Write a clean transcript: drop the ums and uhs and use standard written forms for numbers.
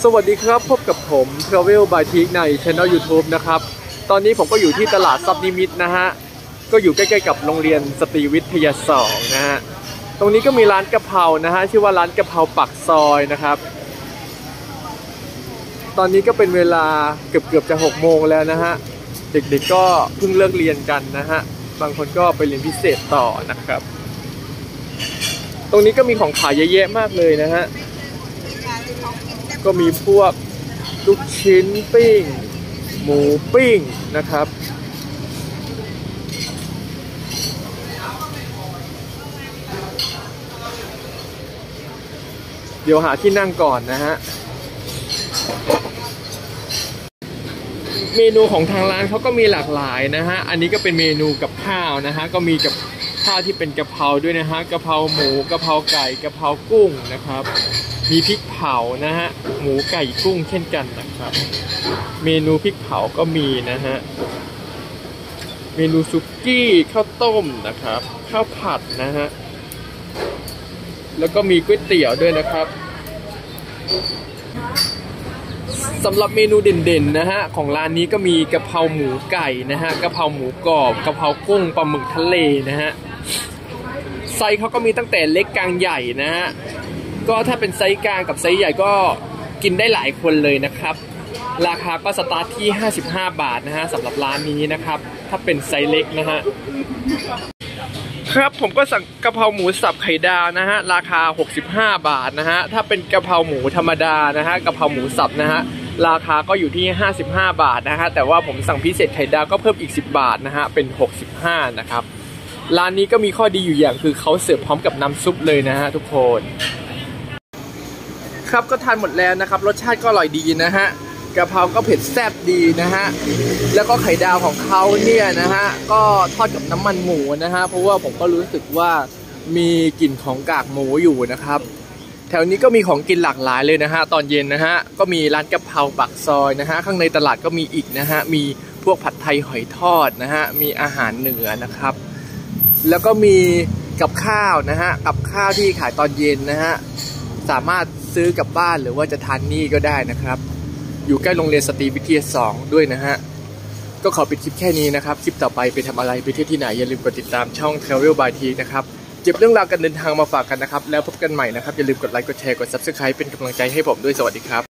สวัสดีครับพบกับผม Travel by Teak ใน Channel YouTube นะครับตอนนี้ผมก็อยู่ที่ตลาดซับนิมิตนะฮะก็อยู่ใกล้ๆกับโรงเรียนสตรีวิทยา2นะฮะตรงนี้ก็มีร้านกะเพรานะฮะชื่อว่าร้านกะเพราปักซอยนะครับตอนนี้ก็เป็นเวลาเกือบจะ6 โมงแล้วนะฮะเด็กๆก็เพิ่งเลิกเรียนกันนะฮะบางคนก็ไปเรียนพิเศษต่อนะครับตรงนี้ก็มีของขายเยอะแยะมากเลยนะฮะก็มีพวกลูกชิ้นปิ้งหมูปิ้งนะครับเดี๋ยวหาที่นั่งก่อนนะฮะเมนูของทางร้านเขาก็มีหลากหลายนะฮะอันนี้ก็เป็นเมนูกับข้าวนะฮะก็มีกับข้าวที่เป็นกะเพราด้วยนะฮะกะเพราหมูกะเพราไก่กะเพรากุ้งนะครับมีพริกเผานะฮะหมูไก่กุ้งเช่นกันนะครับเมนูพริกเผาก็มีนะฮะเมนูซุกี้ข้าวต้มนะครับข้าวผัดนะฮะแล้วก็มีก๋วยเตี๋ยวด้วยนะครับสำหรับเมนูเด่นๆนะฮะของร้านนี้ก็มีกะเพราหมูไก่นะฮะกะเพราหมูกรอบกะเพรากุ้งปลาหมึกทะเลนะฮะไซส์เขาก็มีตั้งแต่เล็กกลางใหญ่นะฮะก็ถ้าเป็นไซส์กลางกับไซส์ใหญ่ก็กินได้หลายคนเลยนะครับราคาก็สตาร์ทที่55 บาทนะฮะสำหรับร้านนี้นะครับถ้าเป็นไซส์เล็กนะฮะครับผมก็สั่งกะเพราหมูสับไข่ดาวนะฮะราคา65 บาทนะฮะถ้าเป็นกะเพราหมูธรรมดานะฮะกะเพราหมูสับนะฮะราคาก็อยู่ที่55 บาทนะฮะแต่ว่าผมสั่งพิเศษไข่ดาวก็เพิ่มอีก10 บาทนะฮะเป็น65นะครับร้านนี้ก็มีข้อดีอยู่อย่างคือเขาเสิร์ฟพร้อมกับน้ำซุปเลยนะฮะทุกคนครับก็ทานหมดแล้วนะครับรสชาติก็อร่อยดีนะฮะกะเพราก็เผ็ดแซ่บดีนะฮะแล้วก็ไข่ดาวของเขาเนี่ยนะฮะก็ทอดกับน้ำมันหมูนะฮะเพราะว่าผมก็รู้สึกว่ามีกลิ่นของกากหมูอยู่นะครับแถวนี้ก็มีของกินหลากหลายเลยนะฮะตอนเย็นนะฮะก็มีร้านกะเพราปักซอยนะฮะข้างในตลาดก็มีอีกนะฮะมีพวกผัดไทยหอยทอดนะฮะมีอาหารเหนือนะครับแล้วก็มีกับข้าวนะฮะกับข้าวที่ขายตอนเย็นนะฮะสามารถซื้อกลับบ้านหรือว่าจะทานนี่ก็ได้นะครับอยู่ใกล้โรงเรียนสตรีวิทยา2ด้วยนะฮะก็ขอปิดคลิปแค่นี้นะครับคลิปต่อไปไปทำอะไรไปเที่ยวที่ไหนอย่าลืมกดติดตามช่อง Travel by Teak นะครับเก็บเรื่องราวการเดินทางมาฝากกันนะครับแล้วพบกันใหม่นะครับอย่าลืมกดไลค์กดแชร์กด Subscribe เป็นกำลังใจให้ผมด้วยสวัสดีครับ